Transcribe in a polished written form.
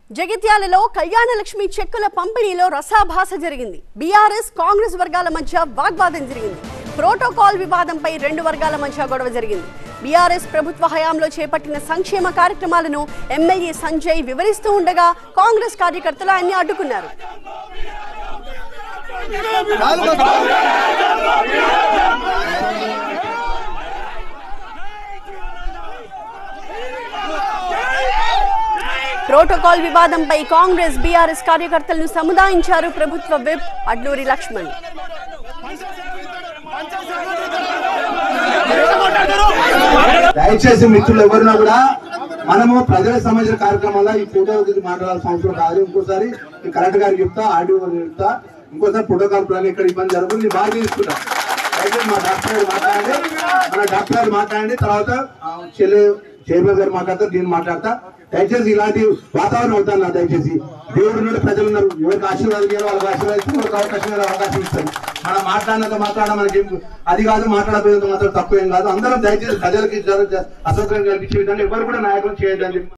జగిత్యాలలో కళ్యాణలక్ష్మి చెక్కుల పంపిణీలో రసాభాస జరిగింది. బీఆర్ఎస్ కాంగ్రెస్ వర్గాల మధ్య వాగ్వాదం జరిగింది. ప్రోటోకాల్ వివాదంపై రెండు వర్గాల మధ్య గొడవ జరిగింది. బీఆర్ఎస్ ప్రభుత్వ హయాంలో చేపట్టిన సంక్షేమ కార్యక్రమాలను ఎమ్మెల్యే సంజయ్ వివరిస్తూ ఉండగా కాంగ్రెస్ కార్యకర్తలు ఆయన్ని అడ్డుకున్నారు. ప్రోటోకాల్ వివాదంపై కాంగ్రెస్ బీఆర్ఎస్ కార్యకర్తలను సముదాయించారు ప్రభుత్వ విప్ అడ్లూరి లక్ష్మణ్. దయచేసి మిత్రులు ఎవరినా కూడా మనము ప్రజలకు సంబంధించిన కార్యక్రమాల్లో ఈ ఫోటో గురించి మాట్లాడాల్సిన అవసరం కాదు. ఇంకోసారి కలెక్టర్ గారికి చెప్తా, ఆర్డీఓ గారికి చెప్తా, ఇంకోసారి ప్రోటోకాల్ ప్లాన్ ఇక్కడ ఇబ్బంది జరుగుతుంది, నేను బాగా తీసుకుంటా. అయితే మా డాక్టర్ గారు మాట్లాడండి, తర్వాత చైర్మన్ గారు మాట్లాడతారు, నేను మాట్లాడతా. దయచేసి ఇలాంటి వాతావరణం అవుతాను నా. దయచేసి దేవుడు నుండి ప్రజలు ఉన్నారు, ఎవరికి ఆశీర్వాదం చేయాలో వాళ్ళకి ఆశీర్వాదిస్తూ వాళ్ళకి అవకాశం ఇస్తారు. మనం మాట్లాడినంత మాట్లాడడం మనకి అది కాదు, మాట్లాడకపోయినంత మాత్రం తక్కువేం కాదు. అందరం దయచేసి ప్రజలకి అసౌకర్యం కల్పించే విధంగా ఎవరు కూడా నాయకులు చేయొద్దని